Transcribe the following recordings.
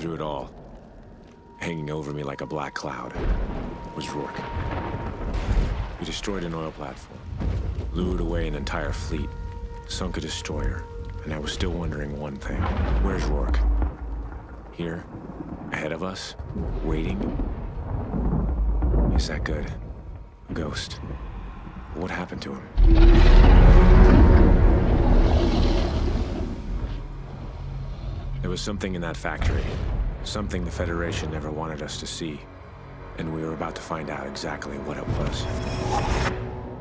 through it all, hanging over me like a black cloud, was Rourke. We destroyed an oil platform, lured away an entire fleet, sunk a destroyer, and I was still wondering one thing. Where's Rourke? Here? Ahead of us? Waiting? Is that good? A ghost? What happened to him? There was something in that factory. Something the Federation never wanted us to see. And we were about to find out exactly what it was.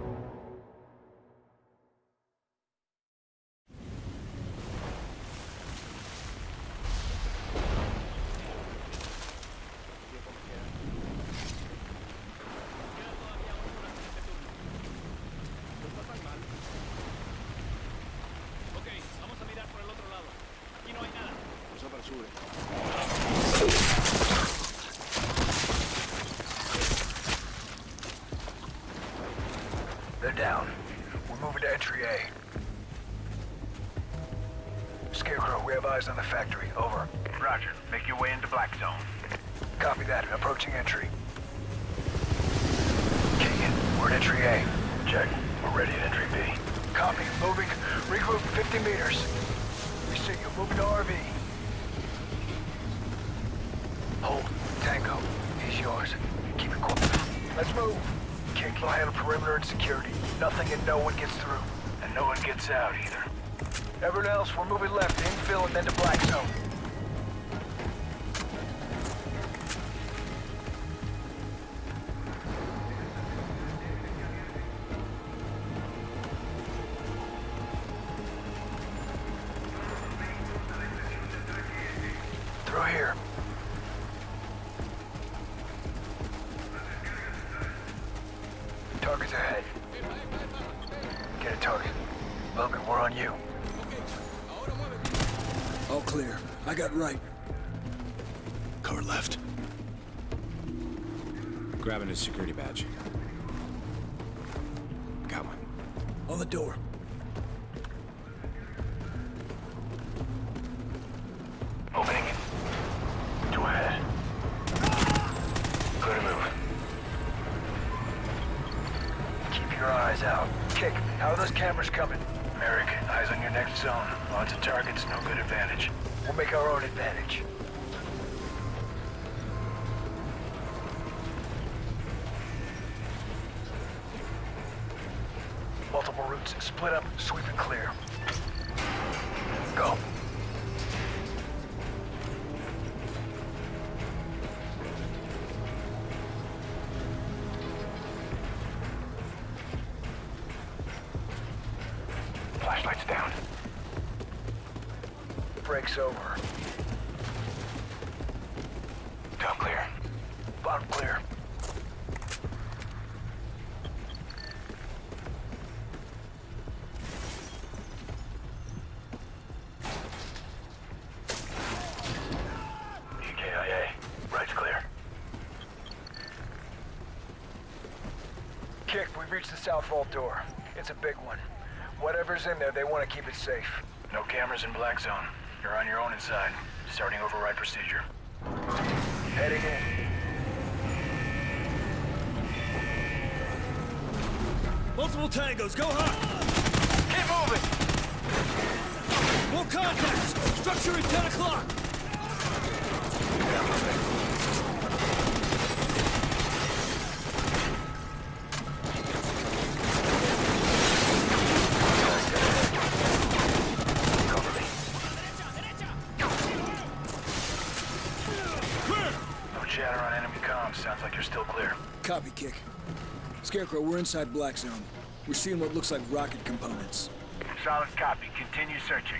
They're down. We're moving to entry A. Scarecrow, we have eyes on the factory. Over. Roger. Make your way into Black Zone. Copy that. Approaching entry. Keegan, we're at entry A. Check. We're ready at entry B. Copy. Moving. Regroup 50 meters. We see you. Moving to RV. Hold. Tango. He's yours. Keep it quiet. Let's move. King will handle perimeter and security. Nothing and no one gets through. And no one gets out either. Everyone else, we're moving left, infill, and then to Black Zone. Through here. Target's ahead. Get a target. Logan, we're on you. All clear. I got right. Car left. Grabbing his security badge. Got one. On the door. Opening it. Two ahead. Clear to move. Keep your eyes out. Kick, how are those cameras coming? Merrick, eyes on your next zone. Lots of targets, no good advantage. We'll make our own advantage. Multiple routes. Split up, sweep and clear. Go. Flashlights down. Brakes over. Top clear. Bottom clear. EKIA. Right's clear. Kick, we've reached the south vault door. It's a big one. Whatever's in there, they want to keep it safe. No cameras in Black Zone. You're on your own inside. Starting override procedure. Heading in. Multiple tangos, go hot! Keep moving! More contacts! Structure at 10 o'clock! Cover me. No chatter on enemy comms. Sounds like you're still clear. Copy, Kick. Scarecrow, we're inside Black Zone. We're seeing what looks like rocket components. Solid copy. Continue searching.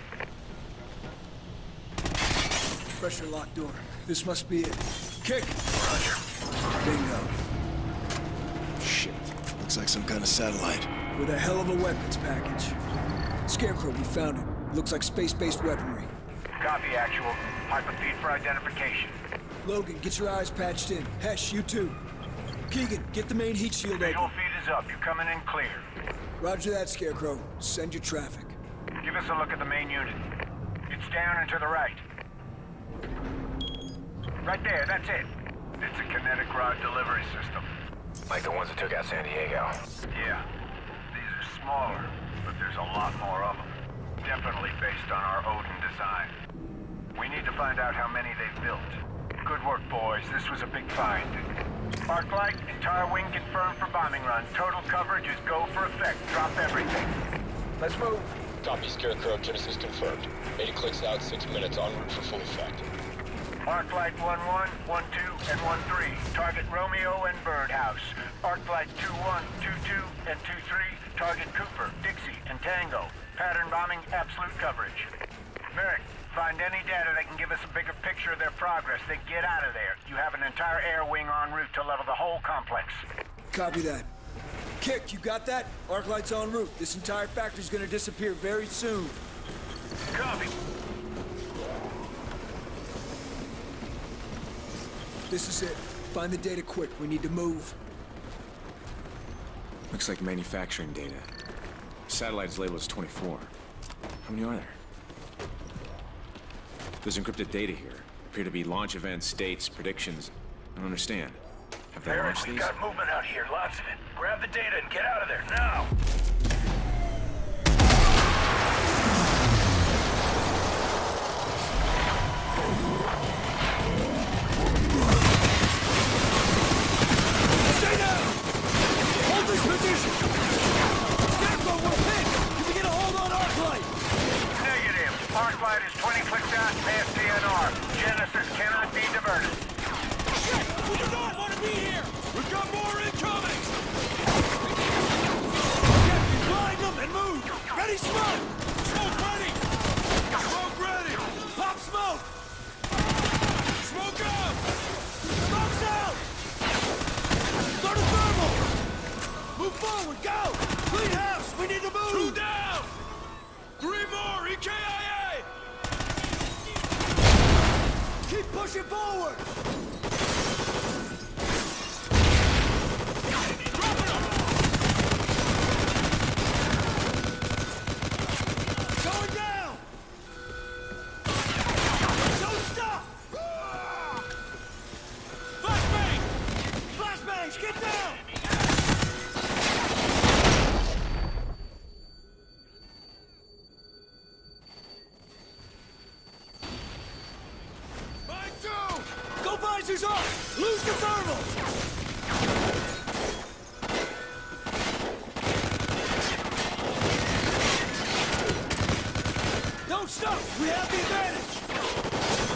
Pressure lock door. This must be it. Kick! Roger. Bingo. Shit. Looks like some kind of satellite. With a hell of a weapons package. Scarecrow, we found it. Looks like space-based weaponry. Copy, actual. Hyperfeed for identification. Logan, get your eyes patched in. Hesh, you too. Keegan, get the main heat shield Visual open. feed is up. You're coming in clear. Roger that, Scarecrow. Send your traffic. Give us a look at the main unit. It's down and to the right. Right there, that's it. It's a kinetic rod delivery system. Like the ones that took out San Diego. Yeah. These are smaller, but there's a lot more of them. Definitely based on our Odin design. We need to find out how many they've built. Good work, boys. This was a big find. Arclight, entire wing confirmed for bombing run. Total coverage is go for effect. Drop everything. Let's move. Copy, Scarecrow. Genesis confirmed. 80 clicks out, 6 minutes. En route for full effect. Arclight 1-1, 1-2, and 1-3. Target Romeo and Birdhouse. Arclight 2-1, 2-2, and 2-3. Target Cooper, Dixie, and Tango. Pattern bombing, absolute coverage. Merrick, find any data that can give us a bigger picture of their progress, then get out of there. You have an entire air wing en route to level the whole complex. Copy that. Kick, you got that? Arclight's en route. This entire factory's gonna disappear very soon. Copy. This is it. Find the data quick. We need to move. Looks like manufacturing data. Satellite is labeled as 24. How many are there? There's encrypted data here. Appear to be launch events, dates, predictions. I don't understand. Have they Merrick, launched we've these? got movement out here, lots of it. Grab the data and get out of there, now! Stay down! Hold this position! Scarecrow, we're pinned! Can we get a hold on Arclight? Negative. Arclight is 20 clicks out past DNR. Genesis cannot be diverted. Shit! We do not want to be here! We've got more incoming! Captain, blind them and move! Ready, smoke! Smoke ready! Smoke ready! Pop smoke! Smoke out! Smoke's out! Go to thermal! Move forward, go! Clean house, we need to move! 2 down! 3 more, EKIA! Keep pushing forward! Going down! Don't stop! Flashbang! Flashbangs, get down! Mine too! Go visors up! Lose the thermals! Don't stop! We have the advantage!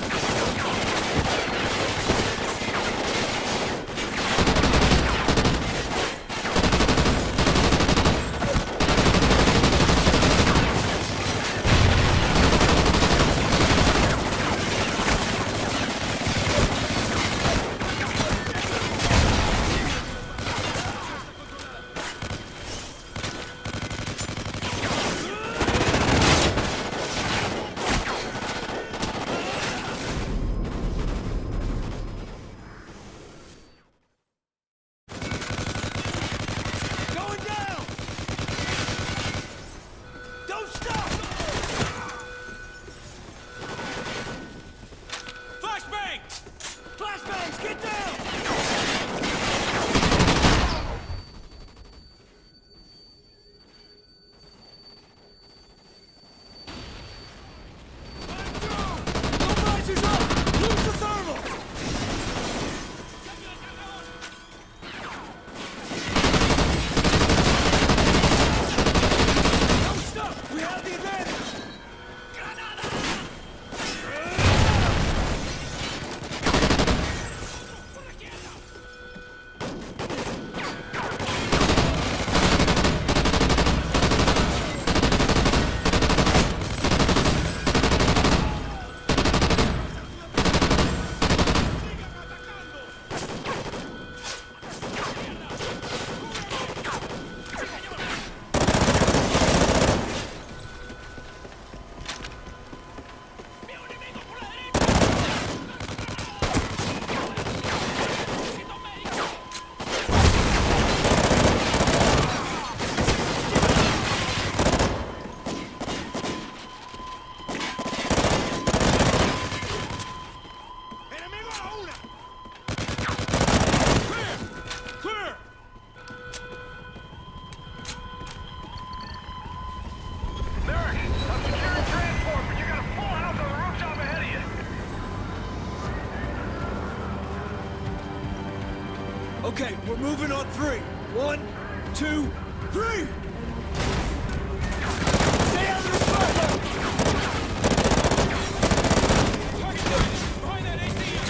Okay, we're moving on 3. 1, 2, 3! Stay out of the spotlight! Behind that AC unit!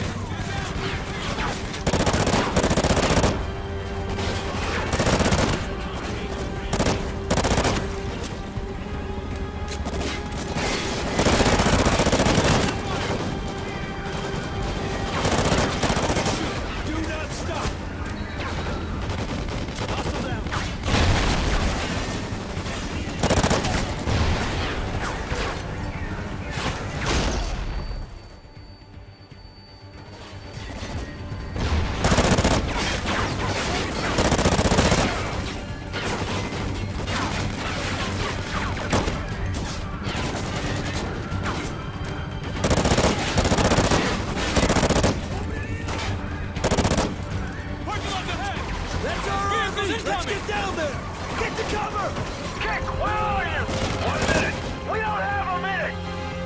Let's get down there! Get to cover! Kick, where are you? 1 minute! We don't have a minute!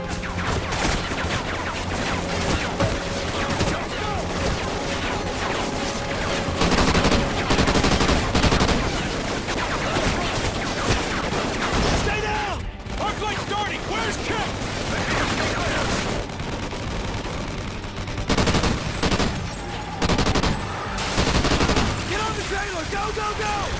Stay down! Arc light starting! Where's Kick? Get on the trailer! Go, go, go!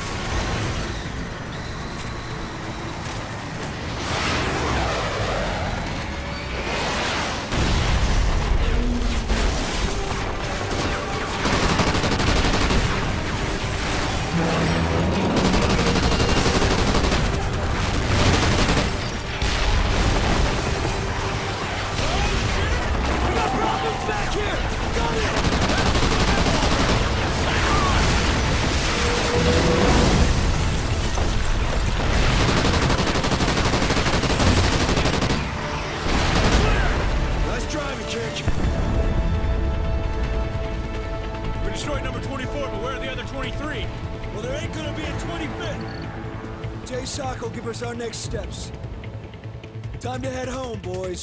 Back here! Got it! Nice driving, Church. We destroyed number 24, but where are the other 23? Well, there ain't gonna be a 25th. J-Sock will give us our next steps. Time to head home, boys.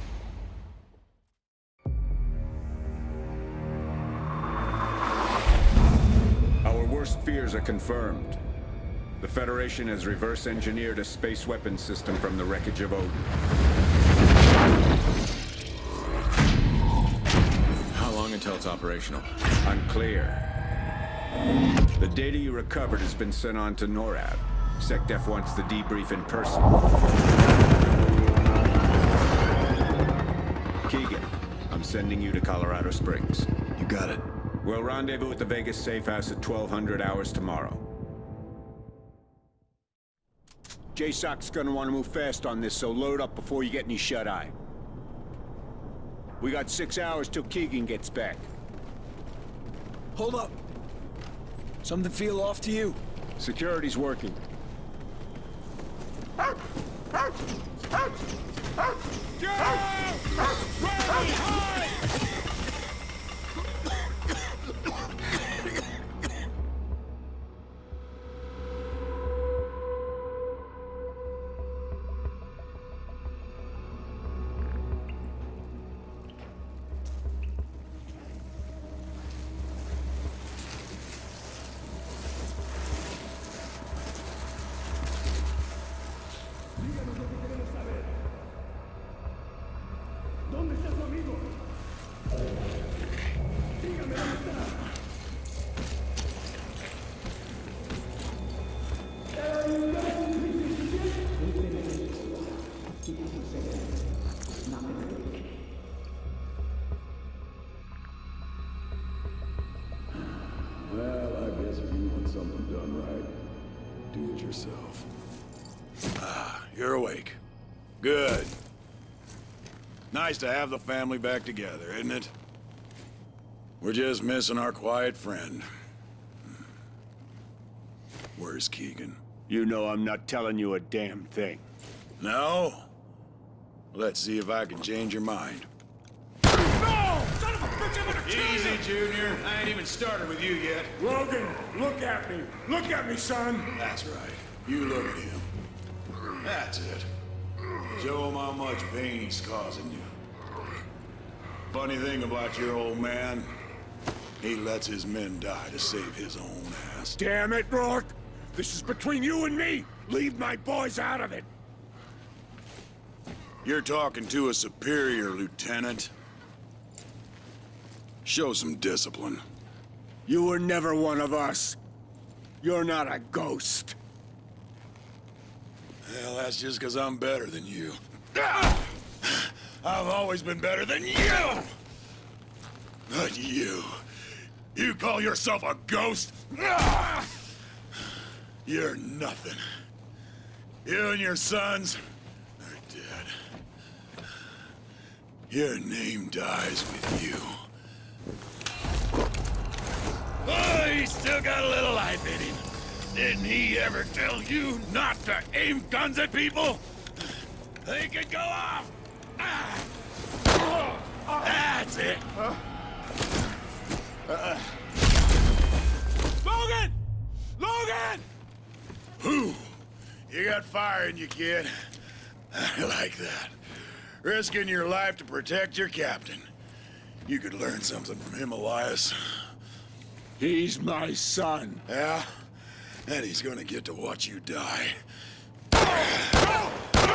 Our worst fears are confirmed. The Federation has reverse-engineered a space weapons system from the wreckage of Odin. How long until it's operational? Unclear. The data you recovered has been sent on to NORAD. SecDef wants the debrief in person. Keegan, I'm sending you to Colorado Springs. You got it. We'll rendezvous at the Vegas safe house at 1200 hours tomorrow. J-Sock's gonna want to move fast on this, so load up before you get any shut-eye. We got 6 hours till Keegan gets back. Hold up. Something feel off to you? Security's working. Well, I guess if you want something done right, do it yourself. Ah, you're awake. Good. Nice to have the family back together, isn't it? We're just missing our quiet friend. Where's Keegan? You know I'm not telling you a damn thing. No? Let's see if I can change your mind. No! Son of a bitch, I'm gonna kill you! Easy, Junior. I ain't even started with you yet. Logan, look at me! Look at me, son! That's right. You look at him. That's it. Show him how much pain he's causing you. Funny thing about your old man, He lets his men die to save his own ass. Damn it, Rourke! This is between you and me! Leave my boys out of it! You're talking to a superior, Lieutenant. Show some discipline. You were never one of us. You're not a ghost. Well, that's just because I'm better than you. I've always been better than you! But you call yourself a ghost? You're nothing. You and your sons are dead. Your name dies with you. Oh, he's still got a little life in him. Didn't he ever tell you not to aim guns at people? They could go off! That's it! Logan! Logan! Whew! You got fire in you, kid. I like that. Risking your life to protect your captain. You could learn something from him, Elias. He's my son. Yeah? And he's gonna get to watch you die. Dad!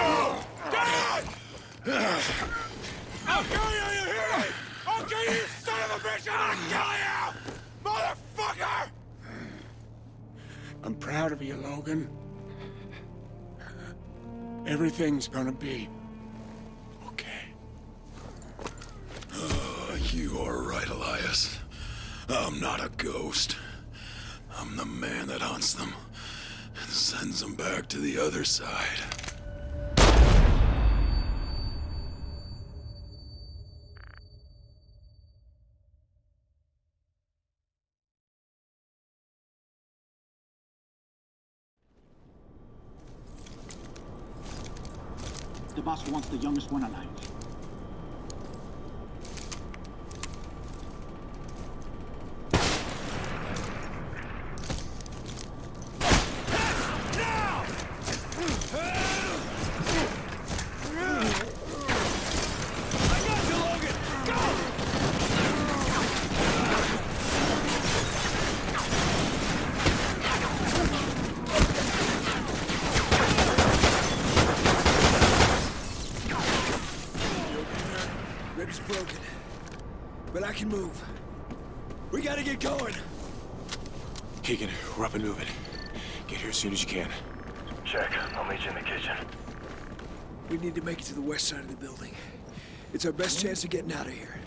I'll kill you, you hear me? I'll kill you, you son of a bitch, and I'll kill you! Motherfucker! I'm proud of you, Logan. Everything's gonna be okay. Oh, you are right, Elias. I'm not a ghost. I'm the man that hunts them and sends them back to the other side. The boss wants the youngest one alive. Ribs broken, but I can move. We gotta get going. Keegan, we're up and moving. Get here as soon as you can. Check. I'll meet you in the kitchen. We need to make it to the west side of the building. It's our best chance of getting out of here.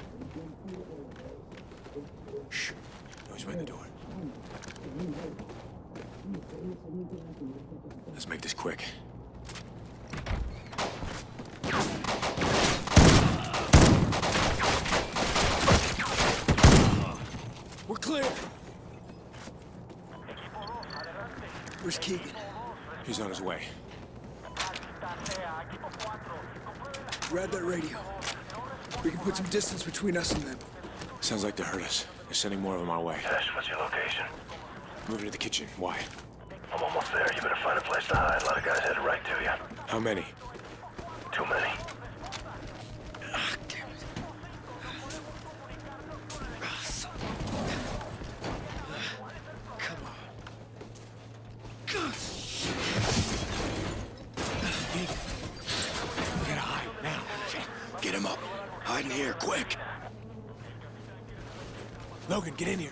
Shh. Noise by the door. Let's make this quick. We're clear. Where's Keegan? He's on his way. Grab that radio. We can put some distance between us and them. Sounds like they heard us. They're sending more of them our way. Ash, what's your location? Moving to the kitchen. Why? I'm almost there. You better find a place to hide. A lot of guys headed right to you. How many? Too many. Ah, damn it. Come on. We gotta hide now. Get him up. Hide in here, quick. Logan, get in here.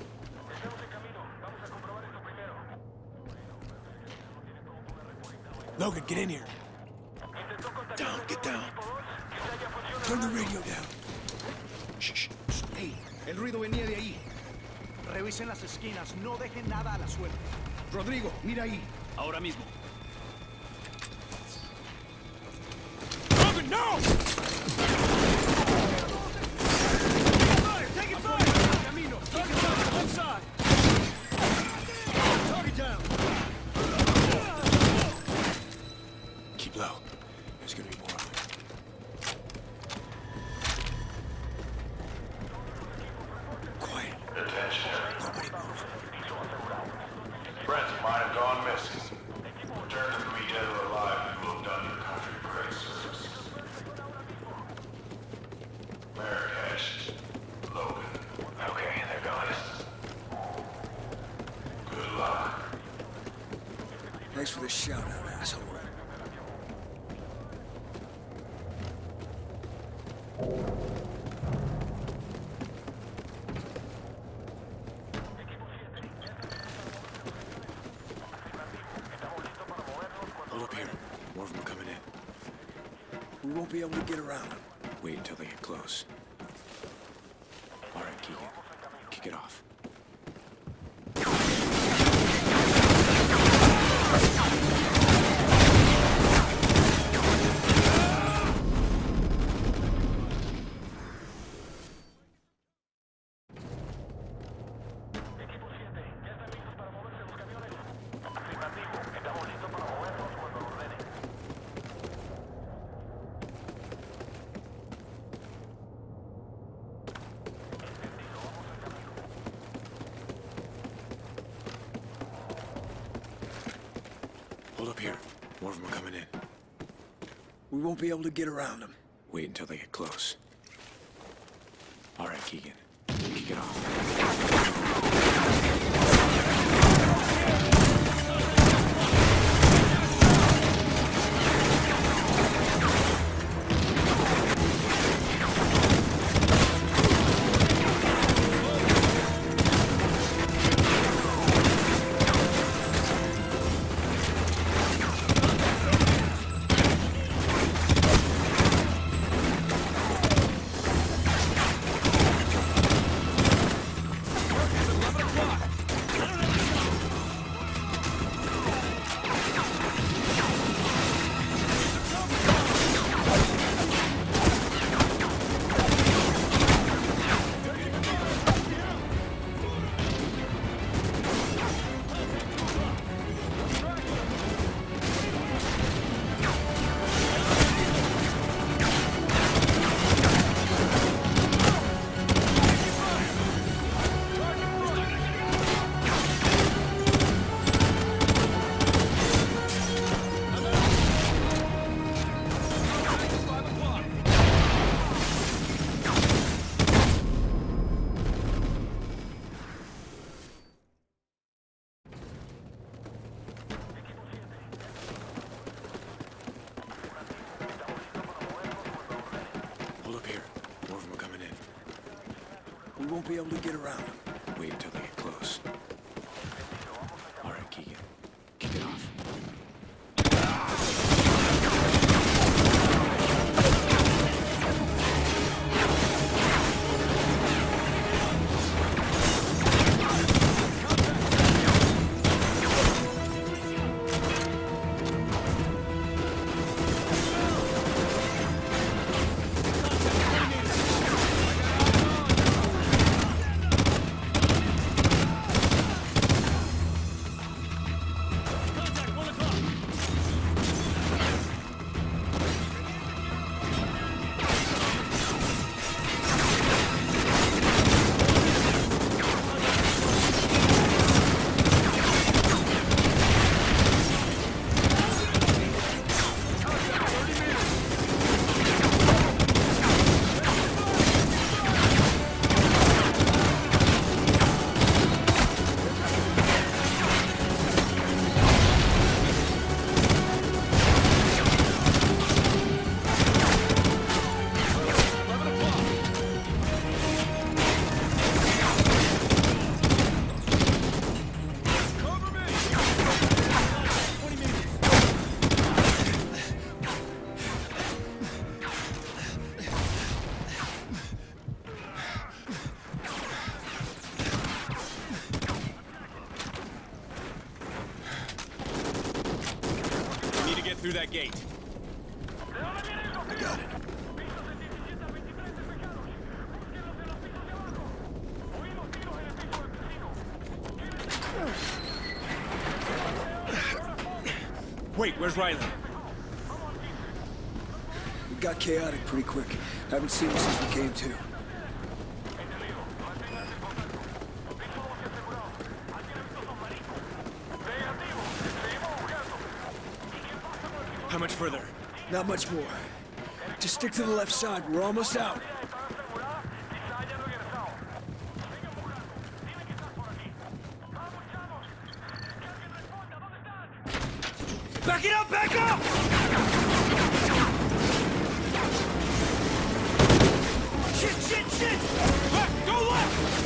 Logan, get in here. Down, get down. Turn the radio down. Shh. Hey, el ruido venía de ahí. Revisen las esquinas, no dejen nada a la suerte. Rodrigo, mira ahí. Ahora mismo. Logan, no! Take it fire! Camino. Target down, left side. Target down. Keep low. There's gonna be more of them. Quiet. Attention. Nobody move. Friends of mine have gone missing. Return to me, dead or alive, you will have done your country great service. Merrick Ash. Logan. Okay, they're gone. out, asshole. Hold up here. More of them are coming in. We won't be able to get around them. Wait until they get close. All right, Keegan. Kick it off. Hold up here. More of them are coming in. We won't be able to get around them. Wait until they get close. All right, Keegan. Kick it off. We won't be able to get around them. Wait until they get close. All right, Keegan. Kick it off. Through that gate. I got it. Wait, where's Riley? It got chaotic pretty quick. Haven't seen him since we came to. How much further? Not much more. Just stick to the left side. We're almost out. Back it it up! Back up! Shit! Left! Go left!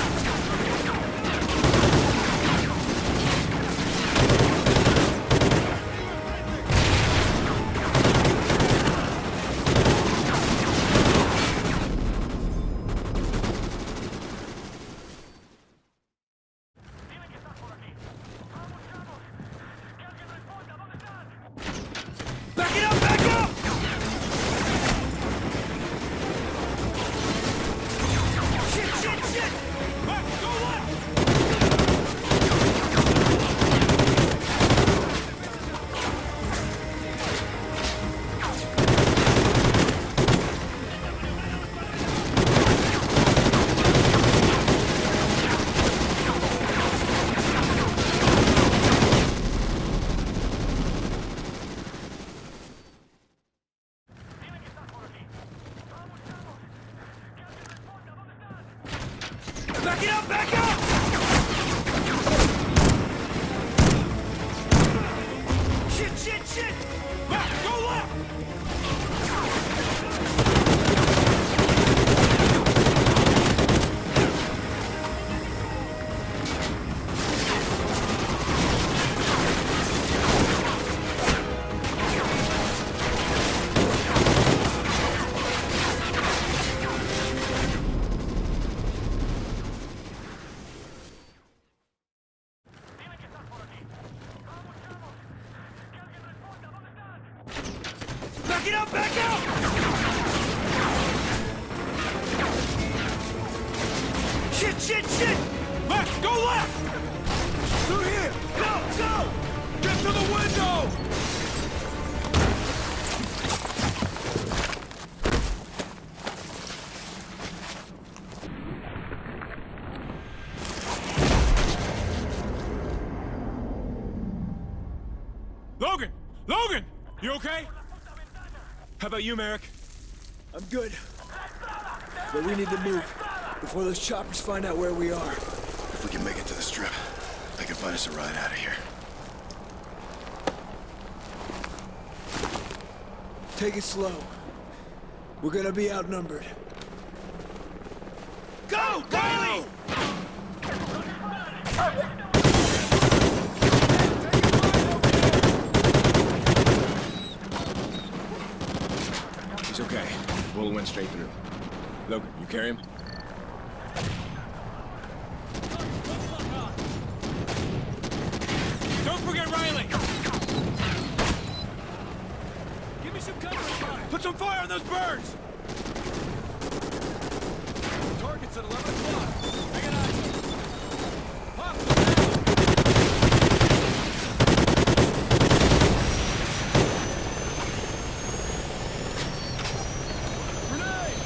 Back up! Shit! Left! Go left! Back up! Shit! Left! Go left! Through here! Go! Get to the window! Logan! You okay? How about you, Merrick? I'm good. But we need to move before those choppers find out where we are. If we can make it to the strip, they can find us a ride out of here. Take it slow. We're gonna be outnumbered. Go, Riley! He's okay. Bullet went straight through. Logan, you carry him? Don't forget Riley! Give me some cover! Put some fire on those birds! Target's at 11 o'clock. Make an eye. Pop them down! Grenade!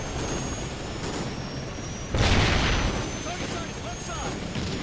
Target's on his left side.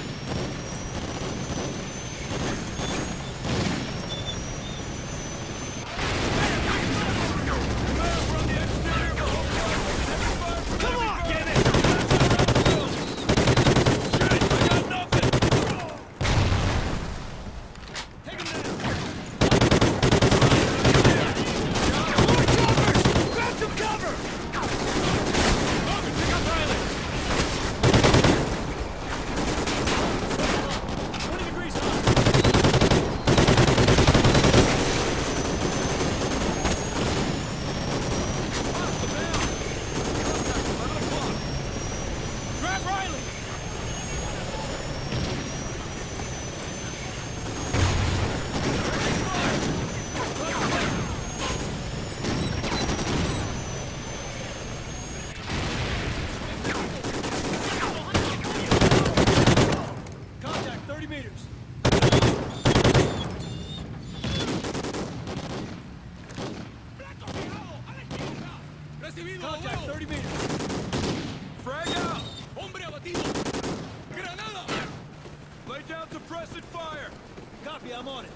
Contact 30 meters. Frag out! Hombre abatido! Granada! Lay down suppressant fire! Copy, I'm on it.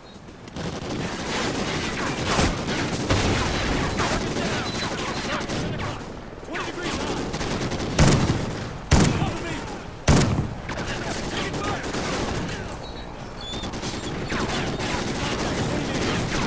Target down! 20 degrees high! Follow me! Taking fire!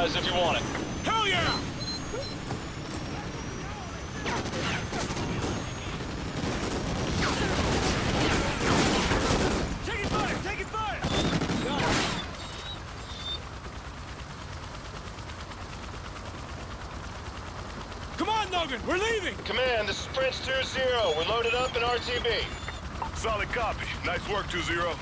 guys if you want it. Hell yeah! Taking fire! Taking fire! Come on, Logan! We're leaving! Command, this is Prince 2-0. We're loaded up in RTB. Solid copy. Nice work, 2-0.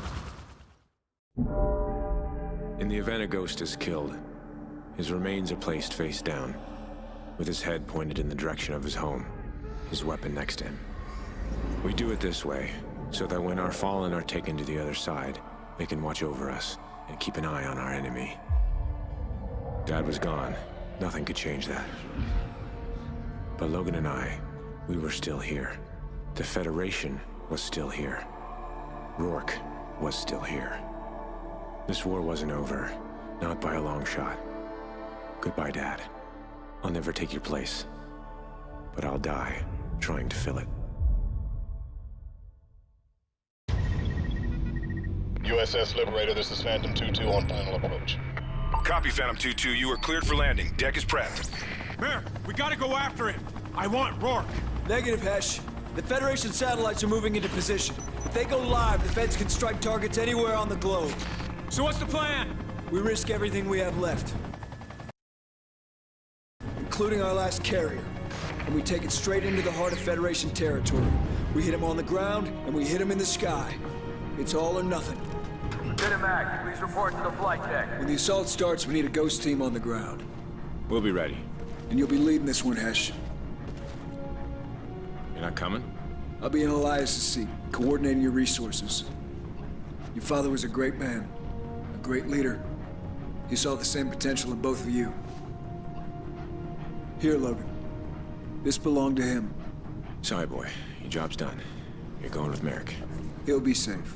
In the event a Ghost is killed, his remains are placed face down, with his head pointed in the direction of his home, his weapon next to him. We do it this way, so that when our fallen are taken to the other side, they can watch over us and keep an eye on our enemy. Dad was gone. Nothing could change that. But Logan and I, we were still here. The Federation was still here. Rourke was still here. This war wasn't over, not by a long shot. Goodbye, Dad. I'll never take your place, but I'll die trying to fill it. USS Liberator, this is Phantom 2-2 on final approach. Copy, Phantom 2-2. You are cleared for landing. Deck is prepped. Mayor, we gotta go after him. I want Rourke. Negative, Hesh. The Federation satellites are moving into position. If they go live, the Feds can strike targets anywhere on the globe. So what's the plan? We risk everything we have left, including our last carrier. And we take it straight into the heart of Federation territory. We hit him on the ground, and we hit him in the sky. It's all or nothing. Lieutenant Mack, please report to the flight deck. When the assault starts, we need a Ghost team on the ground. We'll be ready. And you'll be leading this one, Hesh. You're not coming? I'll be in Elias's seat, coordinating your resources. Your father was a great man, a great leader. He saw the same potential in both of you. Here, Logan. This belonged to him. Sorry, boy. Your job's done. You're going with Merrick. He'll be safe.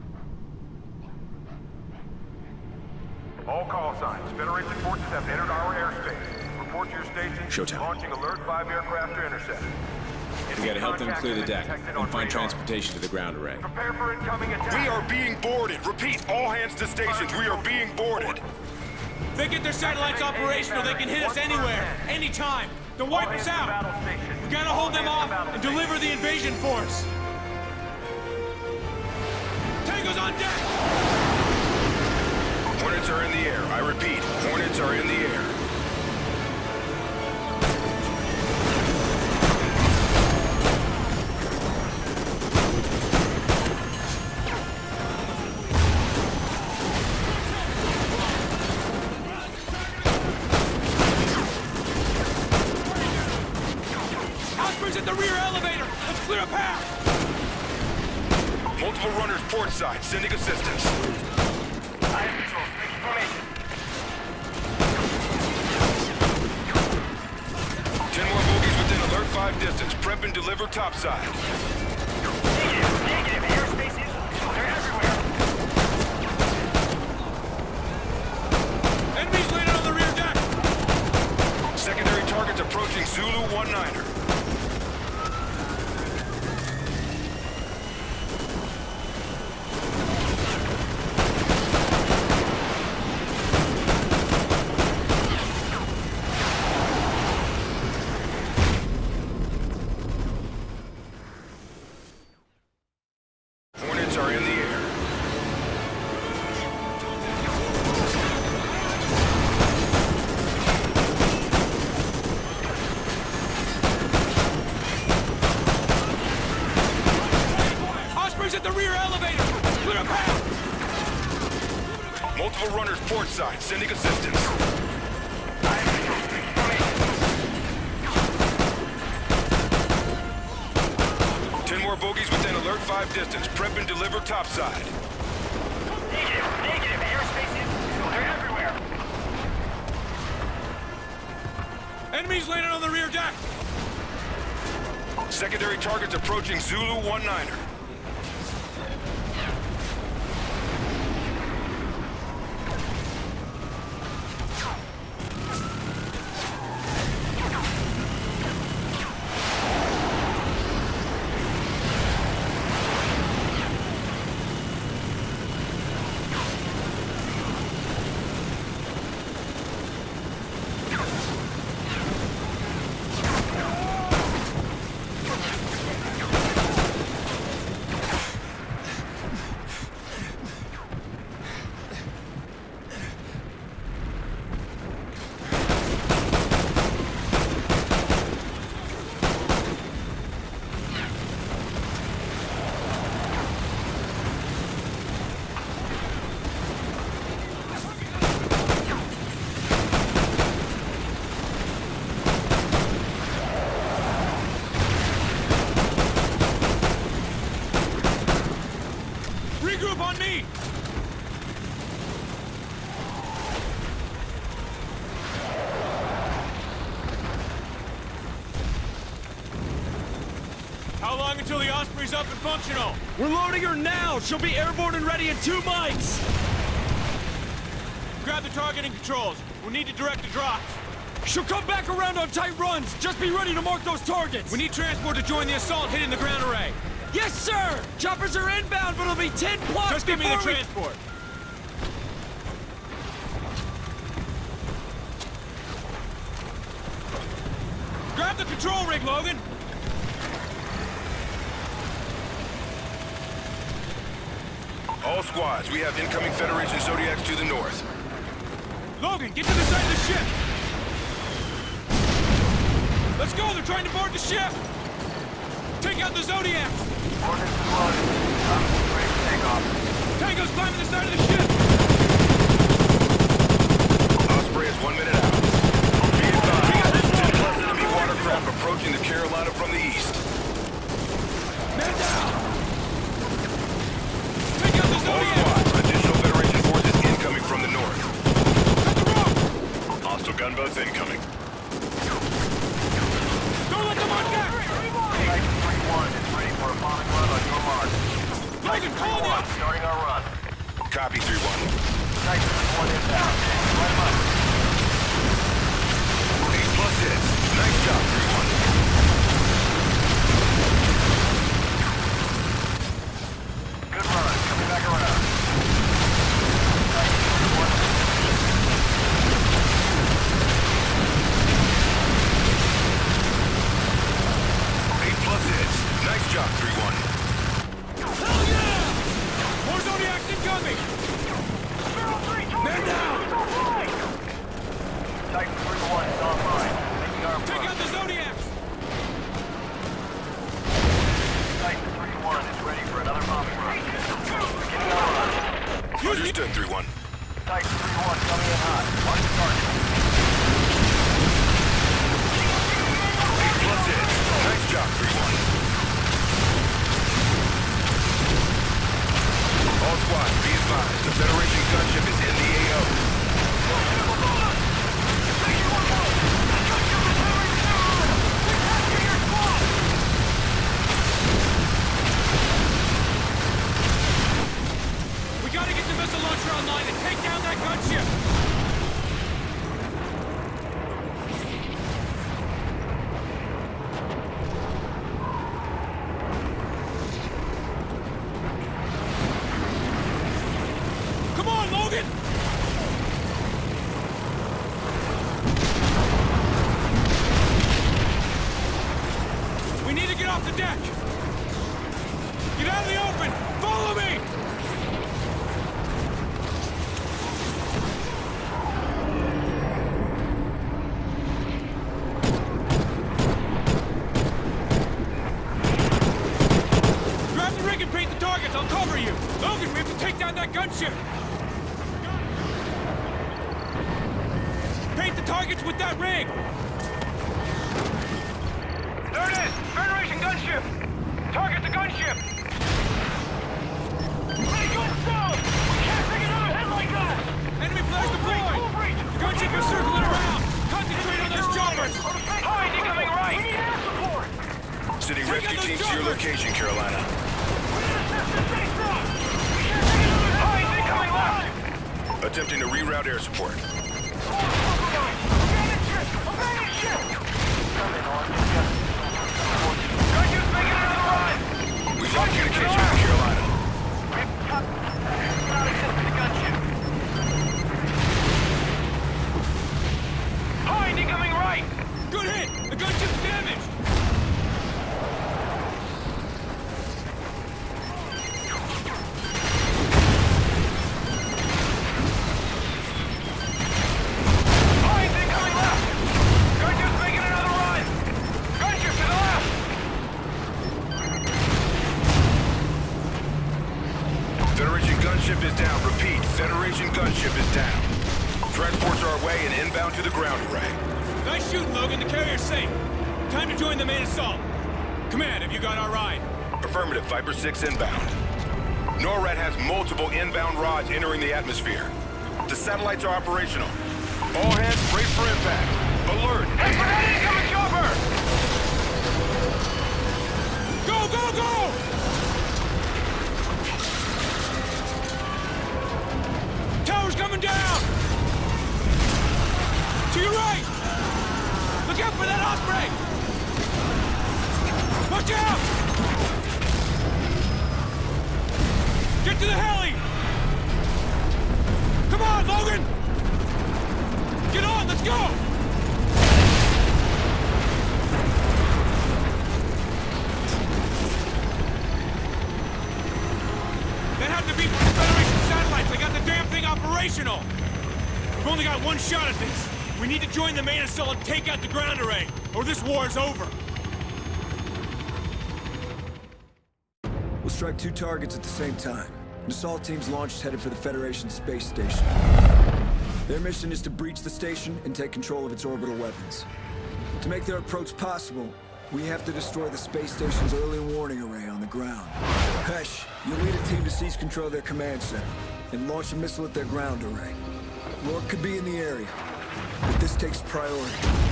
All call signs. Federation forces have entered our airspace. Report to your station. Showtime. Launching Alert 5 aircraft to intercept. We gotta help them clear the deck and find transportation to the ground array. Prepare for incoming attack. We are being boarded. Repeat, all hands to stations. We are being boarded. If they get their satellites operational, they can hit us anywhere, anytime. They'll wipe us out. We gotta hold them off and deliver the invasion force. Tango's on deck! Hornets are in the air. I repeat, Hornets are in the air. At the rear elevator! Let's clear a path! Multiple runners port side, sending assistance. I have control. Make formation. 10 more bogies within Alert 5 distance. Prep and deliver topside. Negative. Airspace is... They're everywhere. Enemies landed on the rear deck! Secondary targets approaching Zulu 19er. At the rear elevator! Clear a path! Multiple runners port side, sending assistance. 10 more bogies within Alert 5 distance. Prep and deliver topside. Negative. Airspace is... They're everywhere. Enemies landed on the rear deck! Secondary targets approaching Zulu 19er. How long until the Osprey's up and functional? We're loading her now! She'll be airborne and ready in 2 mics! Grab the targeting controls. We'll need to direct the drops. She'll come back around on tight runs! Just be ready to mark those targets! We need transport to join the assault hitting the ground array. Yes, sir! Choppers are inbound, but it'll be 10 plus. Just give me the transport. Grab the control rig, Logan! All squads, we have incoming Federation Zodiacs to the north. Logan, get to the side of the ship! Let's go, they're trying to board the ship! Take out the Zodiacs! Ordnance is loaded. Ready for takeoff. Tango's climbing the side of the ship! Osprey is 1 minute out. Be advised, 10 plus enemy watercraft approaching the Carolina from the east. Man down! Take out the All Zodiacs! squads, additional Federation forces incoming from the north. Cut the rope! Hostile gunboats incoming. Don't let them on deck! Titan 3-1 is ready for a bombing run on your mark. Logan, call them! Starting our run. Copy 3-1. Titan 3-1 inbound. Light 'em up. 8 plus hits. Nice job, 3-1. Good run. Coming back around. Titan 3-1. 8 plus hits. Nice job, 3-1. Hell yeah! More Zodiacs incoming! Man down! Titan 3-1 is online. Making our Take approach. out the Zodiacs! Titan 3-1 is ready for another bombing run. Beginning our run. Understood, 3-1. Titan 3-1 coming in hot. Mark the target. 8 plus hits. Nice job, 3-1. All squads, be advised. The Federation gunship is in the AO. We gotta get the missile launcher online and take down that gunship! Come on, Logan! We need to get off the deck! Get out of the open! Follow me! Grab the rig and paint the targets, I'll cover you! Logan, we have to take down that gunship! Paint the targets with that rig! There it is! Federation gunship! Target the gunship! Ready, go down! We can't take another hit like that! Enemy flares deployed! The gunship is circling around! Concentrate on those choppers! Hide, incoming right! We need air support! Sending rescue teams to your location, Carolina. Hide, incoming left! Attempting to reroute air support. Gunship's making another run! We've lost communication with Carolina. Hide, incoming right! Good hit! The gunship's damaged! Hide, incoming left! Gunship's making another run! Gunship to the left! Federation gunship is down. Repeat, Federation gunship is down. Transports are away and inbound to the ground array. Nice shooting, Logan. The carrier's safe. Time to join the main assault. Command, have you got our ride? Affirmative, Viper 6 inbound. NORAD has multiple inbound rods entering the atmosphere. The satellites are operational. All hands brace for impact. Alert! Head for that incoming chopper! Go! Get to the heli! Come on, Logan! Get on, let's go! That had to be from the Federation satellites. I got the damn thing operational! We've only got one shot at this. We need to join the main assault and take out the ground array, or this war is over. We'll strike 2 targets at the same time. An assault team's launched headed for the Federation space station. Their mission is to breach the station and take control of its orbital weapons. To make their approach possible, we have to destroy the space station's early warning array on the ground. Hesh, you'll lead a team to seize control of their command center and launch a missile at their ground array. Rourke could be in the area, but this takes priority.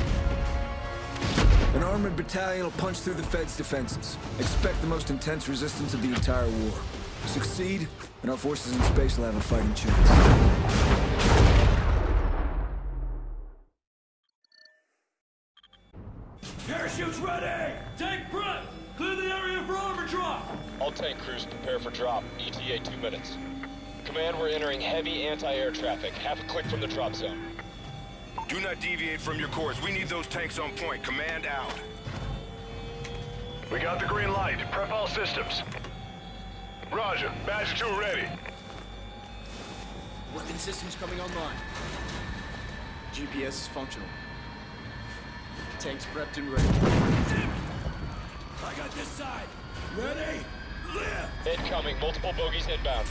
An armored battalion will punch through the Fed's defenses. Expect the most intense resistance of the entire war. Succeed, and our forces in space will have a fighting chance. Parachutes ready! Tank prep! Clear the area for armor drop! All tank crews prepare for drop. ETA 2 minutes. Command, we're entering heavy anti-air traffic. Half a click from the drop zone. Do not deviate from your course. We need those tanks on point. Command out. We got the green light. Prep all systems. Roger. Badge 2 ready. Weapon systems coming online. GPS is functional. Tanks prepped and ready. I got this side. Ready? Lift! Incoming. Multiple bogies inbound.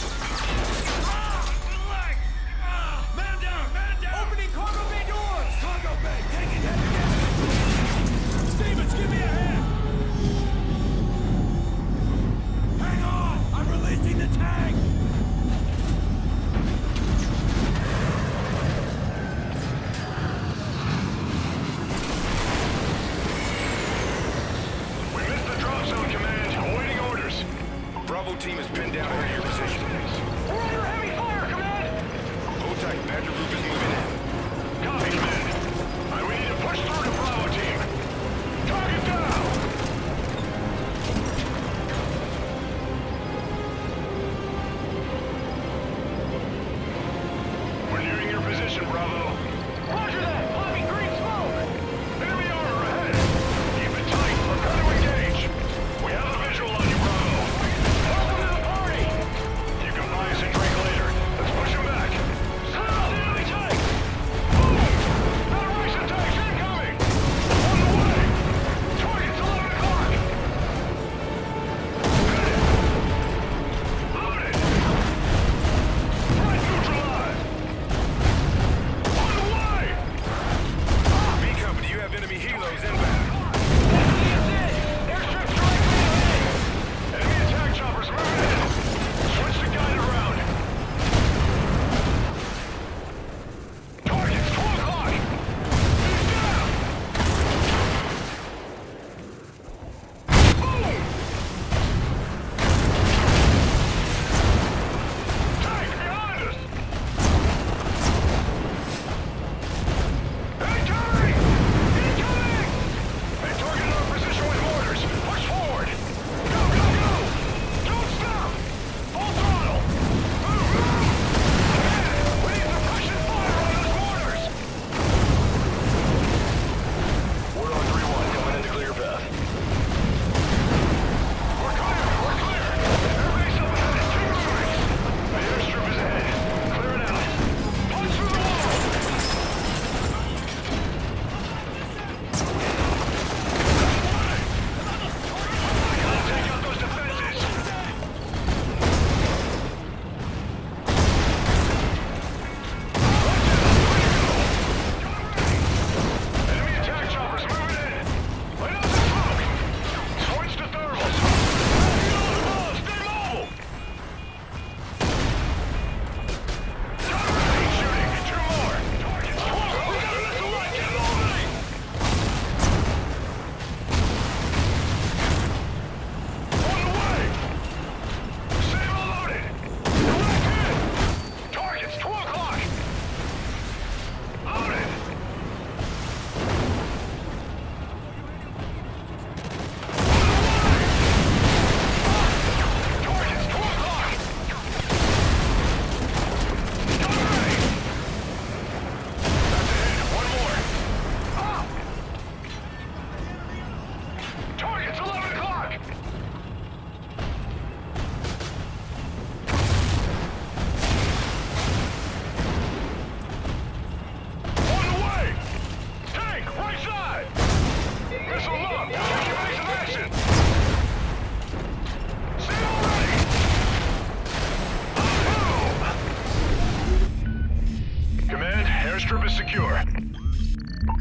Man down! Man down! Opening cargo bay doors! Cargo bay! Taking heavy damage! Stevens, give me a hand! Hang on! I'm releasing the tank! We missed the drop zone, Command. Awaiting orders. Bravo team is pinned down near your position. We're under heavy fire, Command! Hold tight. Badger group is moving in. Copy, Command. We need to push through to Bravo team. Target down! We're nearing your position, Bravo. Roger that! Popping green smoke! Enemy armor ahead! Keep it tight. Prepare to engage. We have a visual on you, Bravo. Welcome to the party! You can buy us a drink later. Let's push him back. Set out the enemy tank!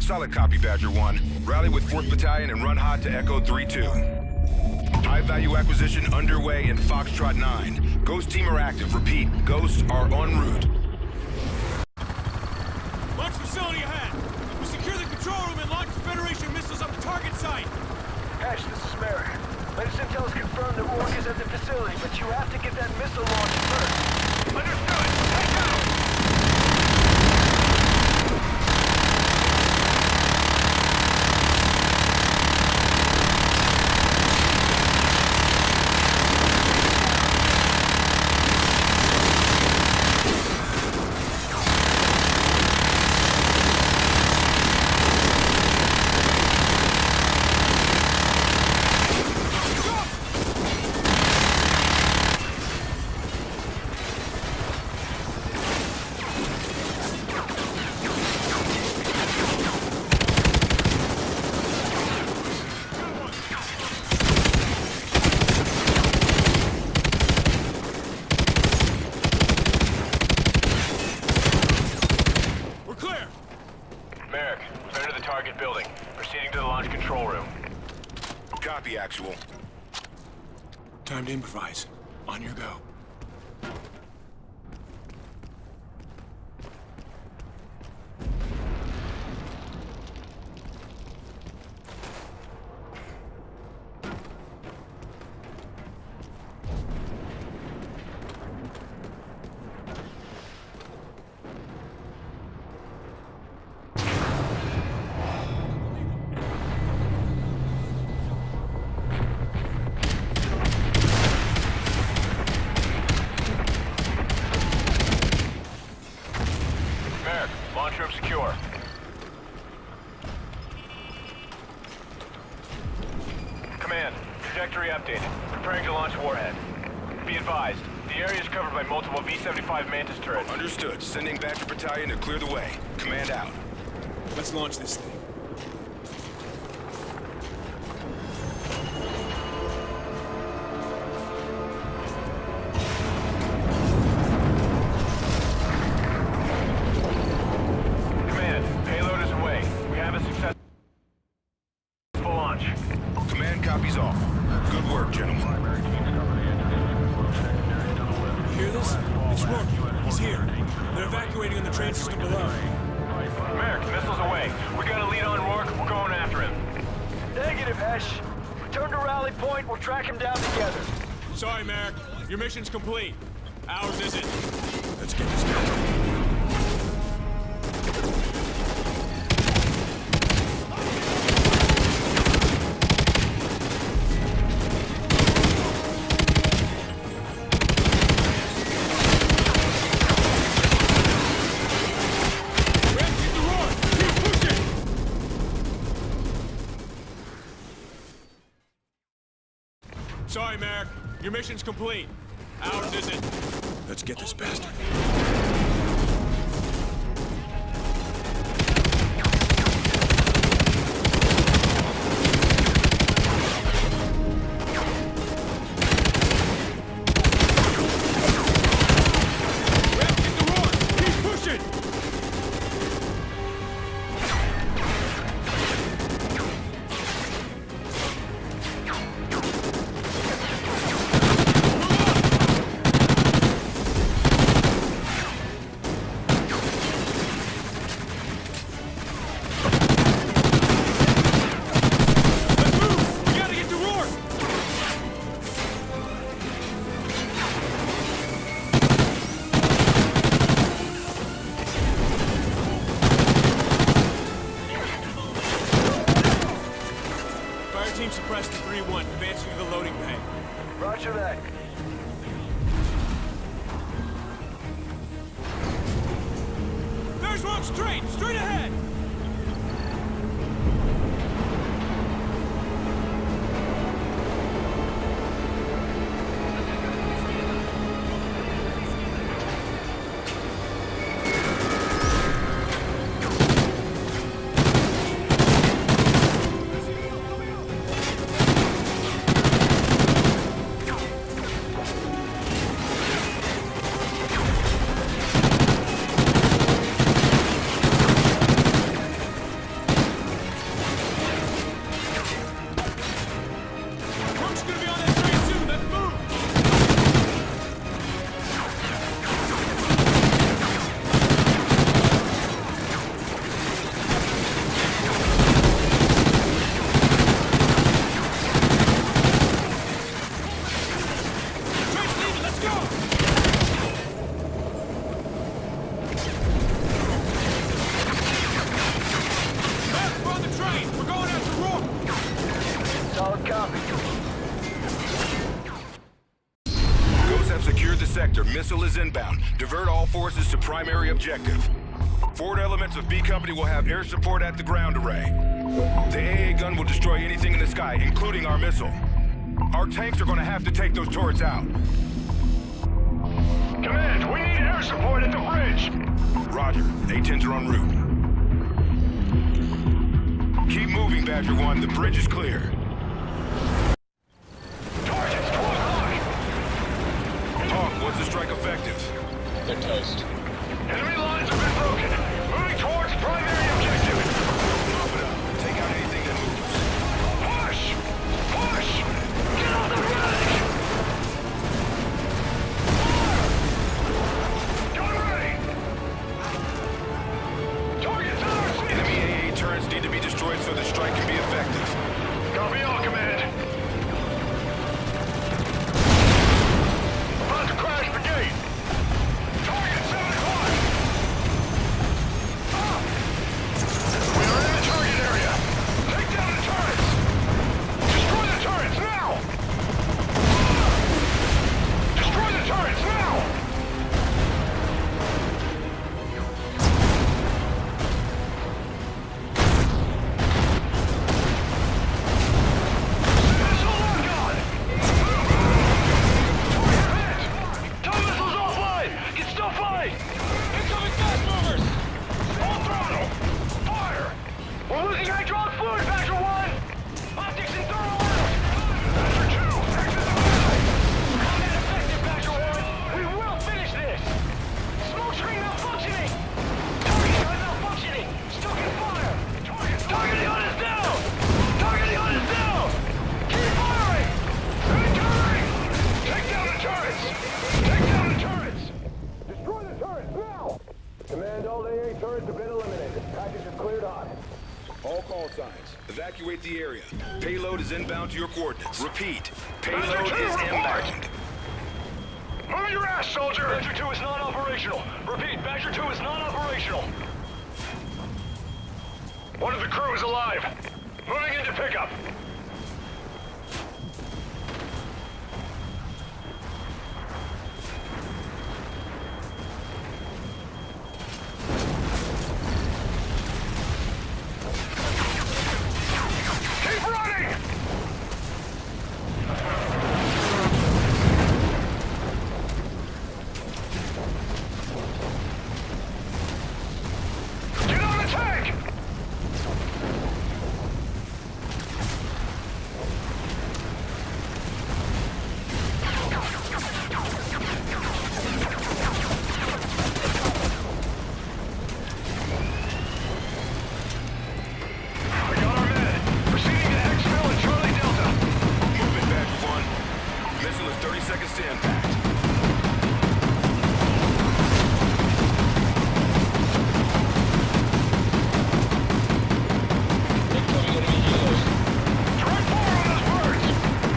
Solid copy, Badger 1. Rally with 4th Battalion and run hot to Echo 3-2. High-value acquisition underway in Foxtrot 9. Ghost team are active. Repeat, Ghosts are en route. Launch facility ahead! We secure the control room and launch Federation missiles up the target site! Ash, this is Merrick. Latest intel has confirmed that Rourke is at the facility, but you have to get that missile launched first. Understood! Take out! Copy, Actual. Time to improvise. On your go. Launch room secure. Command, trajectory updated. Preparing to launch warhead. Be advised, the area is covered by multiple V-75 Mantis turrets. Understood. Sending Badger Battalion to clear the way. Command out. Let's launch this thing. Copies all. Good work, gentlemen. Hear this? It's Rourke. He's here. They're evacuating on the train system below. Merrick, missiles away. We got a lead on Rourke. We're going after him. Negative, Ash. Return to rally point. We'll track him down together. Sorry, Merrick. Your mission's complete. Ours isn't. Let's get this done. Sorry, Merrick. Your mission's complete. Ours isn't. Let's get this bastard. Team suppressed to 3-1, advancing to the loading bay. Roger that. There's Rourke straight ahead! Missile is inbound. Divert all forces to primary objective. Forward elements of B Company will have air support at the ground array. The AA gun will destroy anything in the sky, including our missile. Our tanks are going to have to take those turrets out. Command, we need air support at the bridge. Roger. A-10s are en route. Keep moving, Badger 1. The bridge is clear. Targets, 12 o'clock. Hawk, was the strike effective? They're toast. Enemy lines have been broken. Moving towards primary objective. Move it up. Take out anything that moves. Push! Push! Get on the bridge! Gun ready! Targets on our six! Enemy AA turrets need to be destroyed so the strike can be effective. Copy all, Command. About to crash the gate. Target 7 o'clock. We are in the target area. Take down the turrets. Destroy the turrets now. Destroy the turrets now. Missile lock on. Target hit. Tow missiles offline. Get still flying. Incoming fast movers. Full throttle. Fire. We're losing hydraulic fluid, Badger 1. Optics and thermal out. Badger 2, exit the valley. Combat effective, Badger 1. We will finish this. Smoke screen malfunctioning. Target gun malfunctioning. Still can fire. Targeting on is down. Targeting on is down. Keep firing. Incoming. Take down the turrets. Take down the turrets. Destroy the turrets now. Command, all AA turrets have been eliminated. Package is cleared on. All call signs. Evacuate the area. Payload is inbound to your coordinates. Repeat. Payload Badger 2, is report. inbound. Move your ass, soldier! Badger 2 is not operational. Repeat, Badger 2 is not operational. One of the crew is alive. Moving into pickup. Keep running! Get on the tank! We got our men. Proceeding to exfil and Charlie Delta. Move it, Badger 1. Missile is 30 seconds to impact. Incoming enemy helos. Direct fire on those birds!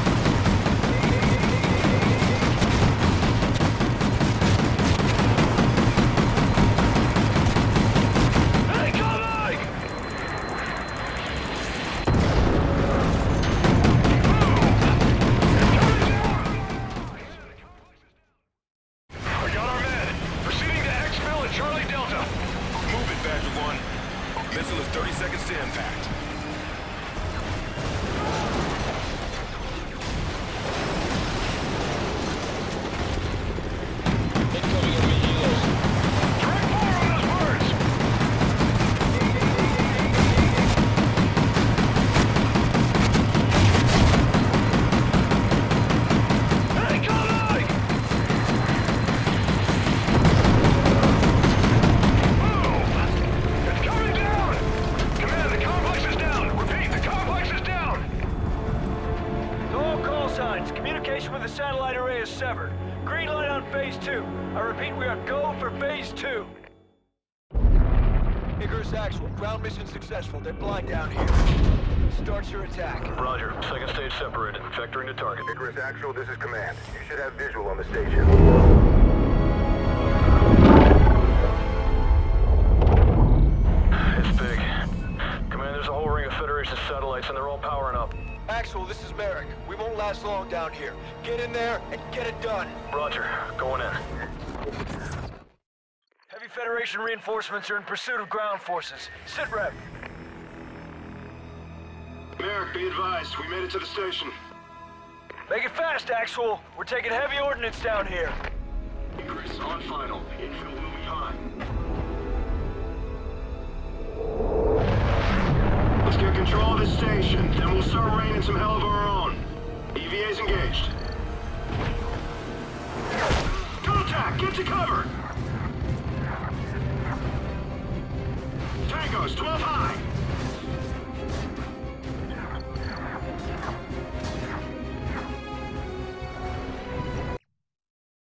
Incoming! We got our men. Proceeding to exfil and Charlie Delta. Move it, Badger 1. Missile is 30 seconds to impact. Incoming enemy helos. Direct fire on those birds! Incoming! Move! It's coming down! Command, the complex is down! Repeat, the complex is down! To all call signs, communication with the satellite array is severed. Green light on phase 2. I repeat, we are go for phase 2. Icarus Actual, ground mission successful. They're blind down here. Start your attack. Roger. Second stage separated. Vectoring to target. Icarus Actual, this is Command. You should have visual on the station. It's big. Command, there's a whole ring of Federation satellites and they're all powering up. Axel, this is Merrick. We won't last long down here. Get in there and get it done. Roger. Going in. Heavy Federation reinforcements are in pursuit of ground forces. Sit rep. Merrick, be advised. We made it to the station. Make it fast, Axel. We're taking heavy ordnance down here. Chris, on final. Infill will be high. Let's get control of this station, then we'll start raining some hell of our own. EVA's engaged. Contact! Get to cover! Tangos, 12 high!